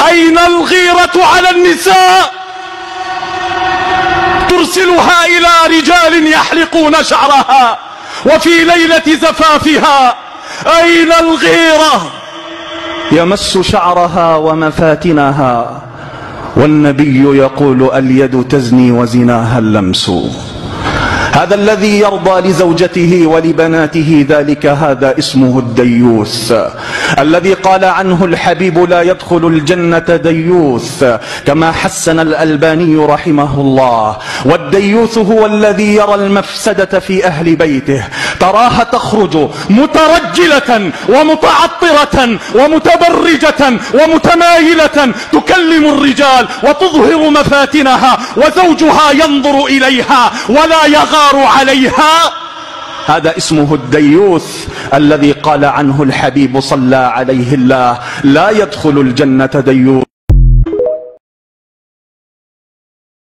أين الغيرة على النساء؟ ترسلها إلى رجال يحلقون شعرها وفي ليلة زفافها. أين الغيرة؟ يمس شعرها ومفاتنها، والنبي يقول اليد تزني وزناها اللمس. هذا الذي يرضى لزوجته ولبناته ذلك هذا اسمه الديوث، الذي قال عنه الحبيب لا يدخل الجنة ديوث، كما حسن الألباني رحمه الله. والديوث هو الذي يرى المفسدة في أهل بيته، تراها تخرج مترجلة ومتعطرة ومتبرجة ومتمايلة تكلم الرجال وتظهر مفاتنها، وزوجها ينظر إليها ولا يغار عليها. هذا اسمه الديوث الذي قال عنه الحبيب صلى عليه الله لا يدخل الجنة ديوث.